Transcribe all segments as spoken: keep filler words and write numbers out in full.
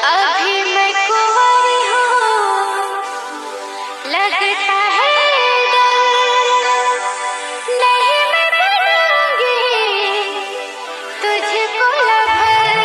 अभी मैं कुंवारी हूँ, लगता है डर, नहीं मैं बनूंगी तुझको lover.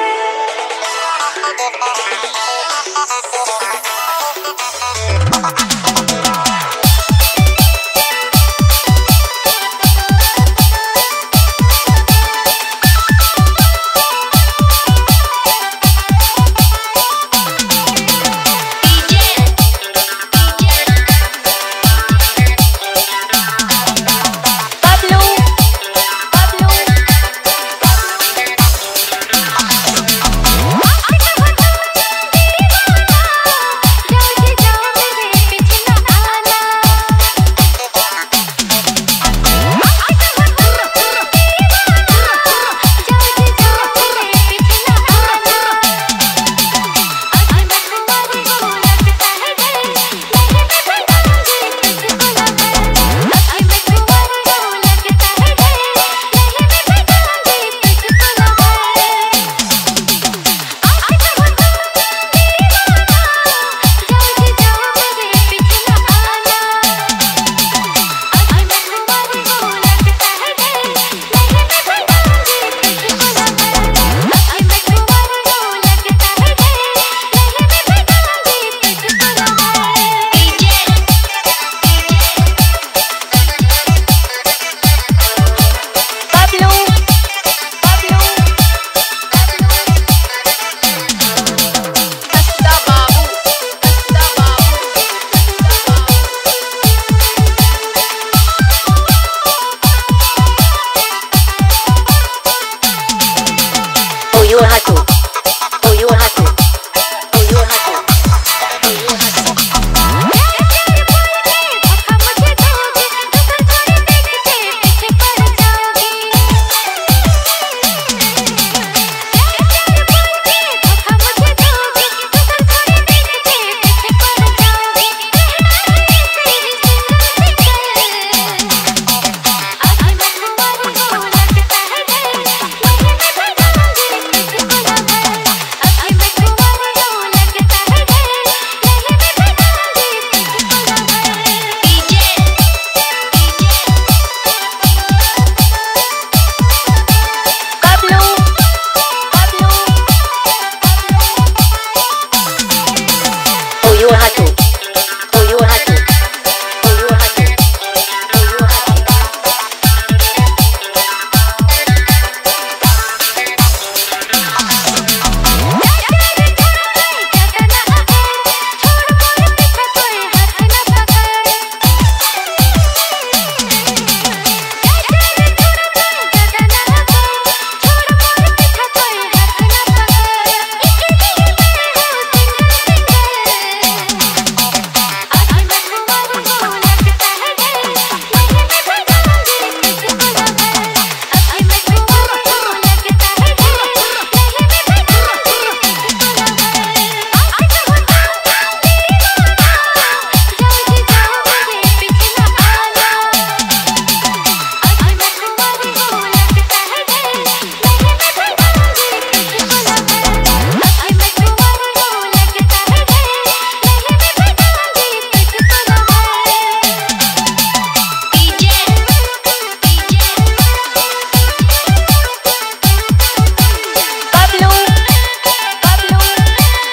You have to. Oh, you have to. Oh, you have to. Oh, you have to. You have to. Oh, you have to. Oh, you have to. Oh, you have to.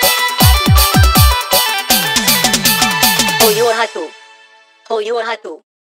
Oh, you have to.